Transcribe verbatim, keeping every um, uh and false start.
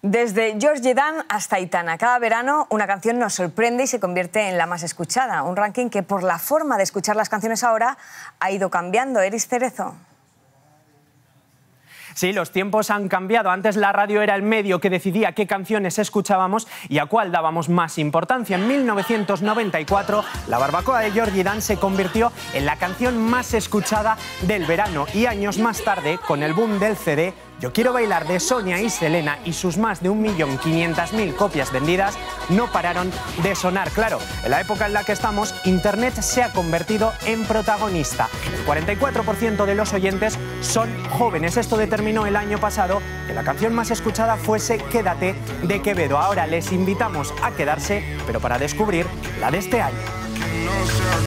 Desde Georgie Dan hasta Aitana, cada verano una canción nos sorprende y se convierte en la más escuchada. Un ranking que por la forma de escuchar las canciones ahora ha ido cambiando. Eris Cerezo. Sí, los tiempos han cambiado. Antes la radio era el medio que decidía qué canciones escuchábamos y a cuál dábamos más importancia. En mil novecientos noventa y cuatro, La barbacoa de Georgie Dan se convirtió en la canción más escuchada del verano. Y años más tarde, con el boom del C D, Yo quiero bailar de Sonia y Selena y sus más de un millón quinientas mil copias vendidas no pararon de sonar. Claro, en la época en la que estamos, Internet se ha convertido en protagonista. El cuarenta y cuatro por ciento de los oyentes son jóvenes. Esto determinó el año pasado que la canción más escuchada fuese Quédate de Quevedo. Ahora les invitamos a quedarse, pero para descubrir la de este año.